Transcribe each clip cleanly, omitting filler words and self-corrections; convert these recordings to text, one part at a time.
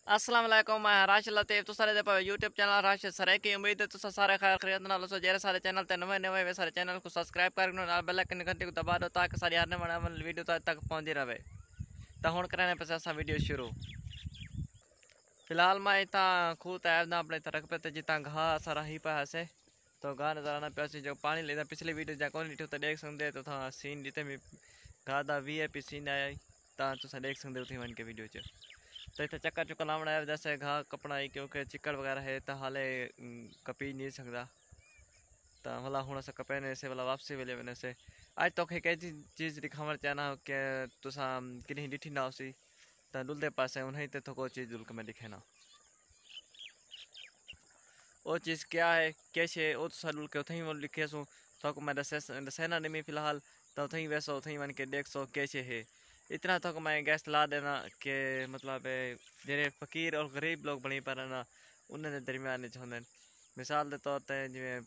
अस्सलाम वालेकुम मैं राशिद लतीफ़ तो सारे पे यूट्यूब चैनल राशिद सरे की उम्मीद है तुसा सारे खैर खैरियत नाल हो जेरे सारे चैनल ते नवे वे सारे चैनल को सब्सक्राइब कर नाल बेल आइकन घंटी को दबा दो ताकि सारी आने वाली वीडियो तक पहुंचती रहे। तो हुण करने पे असा वीडियो शुरू। फिलहाल मैं इतना खूह तैर ना अपने तरक पे जितना घाह सारा ही पाया से तो घाह नजर आना पे जो पानी लेदा पिछली वीडियो जा कौन लिखो तो देख सकते तो था सीन जिते भी घाह दा वीआईपी सीन आया ता तुसा देख सकते हो थी वन के वीडियो च। तो इतना चक्कर चुक्कर लावना है जैसे घाह कपना है क्योंकि चिक्कड़ वगैरह है तो हाले कपी नहीं सकता तो भला हूँ से कपेने से वाला वापसी वेले वने से आज तो कई चीज़ दिखावर चाहना कि तुसा किन्हीं डिठी ना उसी तो डुलते पास है उन्हें तो कोई चीज़ डुल के मैं दिखे ना वो चीज़ क्या है कैसे वो तुसा डुल के उठे वो लिखे सो तो मैं दसेना नहीं फिलहाल तो उठे वैसो उठे वन के देख सो कैसे है इतना तो मैं गैस ला देना कि मतलब जेरे फकीर और गरीब लोग बनी पर ना उन्होंने दरमियान चाहते मिसाल के तौर पर जिमें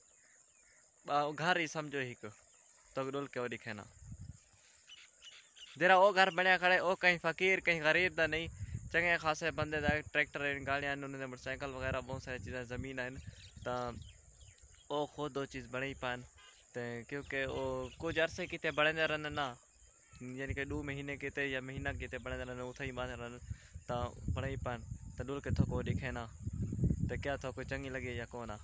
घर ही समझो ही को तो डुल के वो दिखे ना जरा वो घर बनया खड़े वो कहीं फकीर कहीं गरीब का नहीं चंगे खासे बंदे दा ट्रैक्टर गाड़ियां उन्होंने मोटरसाइकिल वगैरह बहुत सारी चीज़ें ज़मीन है तो वो खुद दो चीज़ बने ही पान तो क्योंकि वो कुछ अरसे कितने बड़े रहने ना यानी कि 2 महीने के या महीना के बड़े रहने उथे ही बांधे रहने तो बड़े ही पान तो डुल के थो को दिखे ना तो क्या थो कोई चंगी लगे या को ना।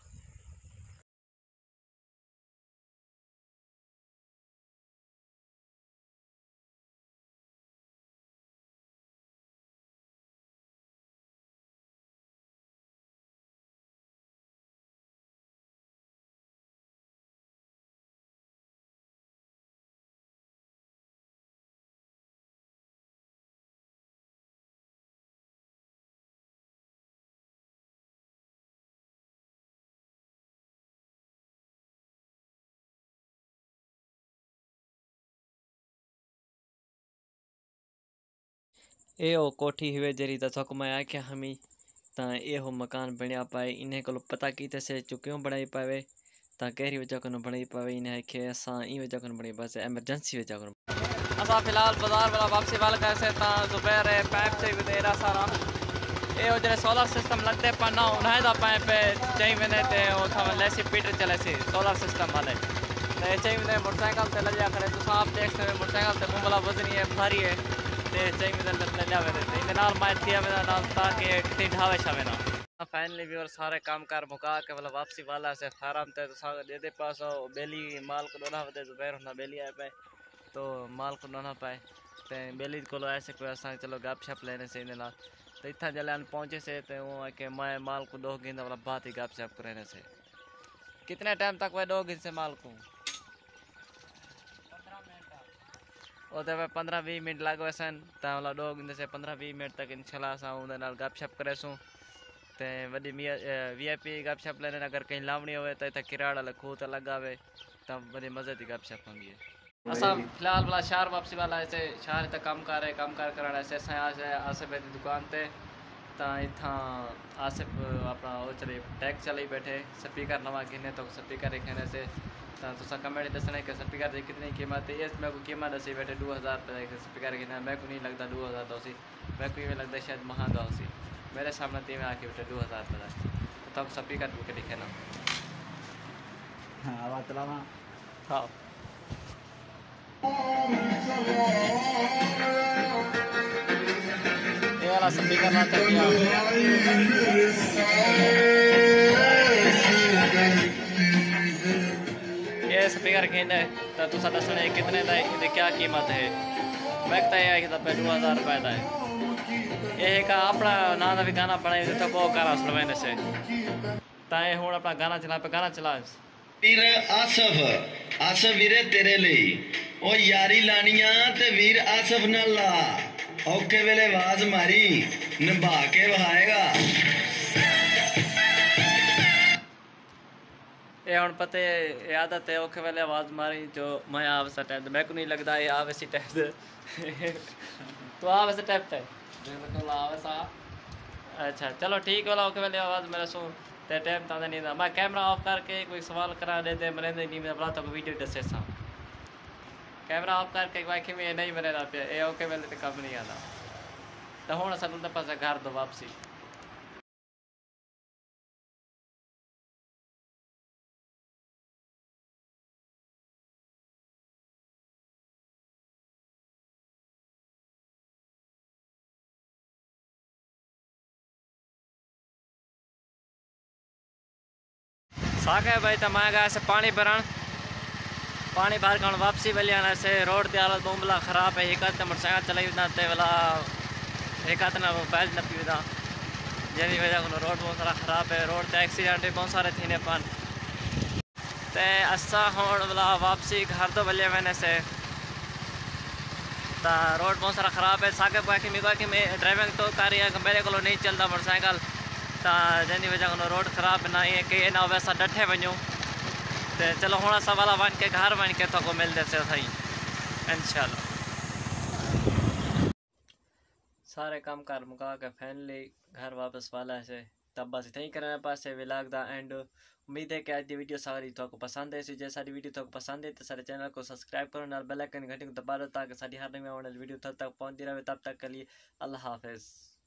ए ओ कोठी हुए जरी थक मैं आख्या हमी ता ये हो मकान बनया पाए इन्हें को पता की से क्यों बनाई पावे ता कहरी वजह को बनाई पावे इन्हें आखे असा ई वजह को बनाई बस एमरजेंसी वजह को असा फिलहाल बाजार वाला वापसी वाला कैसे ता दोपहर पैप से तेरा सारा ये जो सोलर सिस्टम लगते पर ना उन्हें दा पैप चाहिए मैंने ते उठा लेसी पीटर चले सी सोलर सिस्टम वाले ते चाहिए मैंने मोटरसाइकिल ते लजा करे तो आप देख सकते मोटरसाइकिल ते मुमला वजनी है भारी है ते चाहिए मैंने लजा वे ते इन नाल मैं थिया मेरा नाम ताकि कितनी ढावे छावे ना फाइनली भी और सारे काम कार मुका के मतलब वापसी वाला से फार्म ते तो दे दे पास बेली माल को दोना होते दोपहर होना बेली आए पाए तो माल को दोना पाए ते बेली को ऐसे कोई असा चलो गप शप लेने से इन नाल तो इतना जल्द पहुँचे से तो वो कि मैं माल को 2 गिन वाला बात ही गप शप करने से कितने टाइम तक वह 2 गिन से माल को वो तो 15-20 मिनट लगे सन तो मतलब 2 गिन से 15-20 मिनट तक इंशाल्लाह असा उन्हें गप शप करे सूँ ते वही वीआईपी गप शप लेने अगर कहीं लावनी हो तो इतना किराड़ वाला खूह तो लगावे तो बड़ी मजे की गप शप होंगी है। असा फिलहाल वाला शहर वापसी वाला ऐसे शहर तक काम कार कराना ऐसे आसे बैठे दुकान ते ता इतना आसे अपना वो चले टैग चले बैठे स्पीकर नवा गिने तो स्पीकर रखने से तो कमेंट दसने के स्पीकर की कितनी कीमत है इस मैं को कीमत दसी बैठे 2000 रुपये स्पीकर गिना मैं को नहीं लगता 2000 तो उसी मैं को ये लगता शायद महंगा उसी मेरे सामने तीन आके बैठे 2000 रुपये तो तब स्पीकर के दिखे ना हाँ आवाज चलाना हाँ ये वाला स्पीकर ना चाहिए ये स्पीकर खींचे तो तुसा दसने कितने का है क्या कीमत है मैं कहता है कि 2000 रुपये का है ये का अपना ना भी गाना बनाई तो वो करा सुनवाने से ताए हूँ अपना गाना चला पे गाना चला वीर आसफ आसफ वीरे तेरे लिए ओ यारी लानिया ते वीर आसफ न ला औखे वेले आवाज मारी निभा के वहाएगा ये हम पते आदत है औखे वेले आवाज मारी जो मैं आ वैसा टाइप मैं को नहीं लगता ये आ वैसी टाइप तो आ वैसे टाइप थे अच्छा चलो ठीक वाला औखे वेले आवाज मेरा सुन ते टाइम तांदे नहीं था मैं कैमरा ऑफ करके कोई सवाल करा देते मरे नहीं मैं बड़ा तो वीडियो दसे सा कैमरा ऑफ करके वाकई में नहीं मरे ना पे ये ओके वेले तो कम नहीं आता तो हुण असां उन पासे घर तो वापसी साके भाई तो मैं गया से पानी भरण पानी भर कर वापसी वाली आने से रोड की हालत बोमला खराब है। एक हाथ मोटरसाइकिल चलाई ते वाला एक हाथ ना मोबाइल न पीदा जिसकी वजह को रोड बहुत सारा खराब है। रोड ते एक्सीडेंट भी बहुत सारे थीने पान ते असा हूँ वाला वापसी घर तो बल्ले मैंने से ता रोड बहुत सारा खराब है। साके बाकी मैं कि मैं ड्राइविंग तो कर रही है मेरे को नहीं चलता मोटरसाइकिल ता जिसकी वजह को रोड खराब ना है कि ना वैसा डठे वजूँ तो चलो हूँ अस वाला वन के घर वन के तो मिलते से सही इंशाल्लाह। सारे काम कार मुका के फैमिली घर वापस वाला से तब बस इतना ही करने पास व्लॉग दा एंड उम्मीद है कि आज की वीडियो सारी तो पसंद है। जे सारी वीडियो तो पसंद है तो सारे चैनल को सब्सक्राइब करो नाल बेल आइकन घंटी को दबा दो ताकि सारी हर नई वीडियो तब तक पहुंचती रहे। तब तक के लिए अल्लाह हाफिज़।